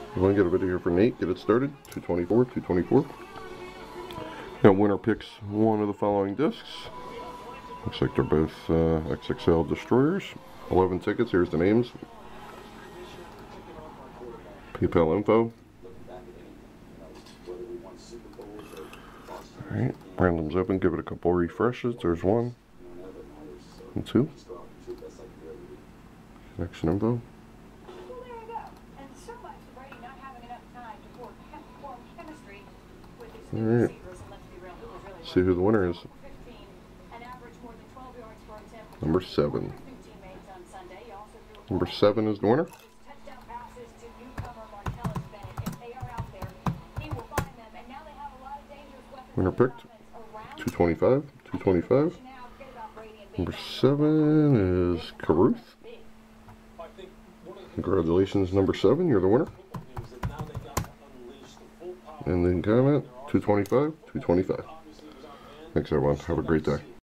I'm going to get a video here for Nate. Get it started. 224, 224. Now, winner picks one of the following discs. Looks like they're both XXL Destroyers. 11 tickets. Here's the names. PayPal info. Alright, random's open. Give it a couple refreshes. There's 1 and 2. Connection info. Alright. See who the winner is. Number 7. Number 7 is the winner. Winner picked 225, 225. Number 7 is Caruth. Congratulations, number 7, you're the winner. And then comment 225, 225. Thanks everyone. Have a great day.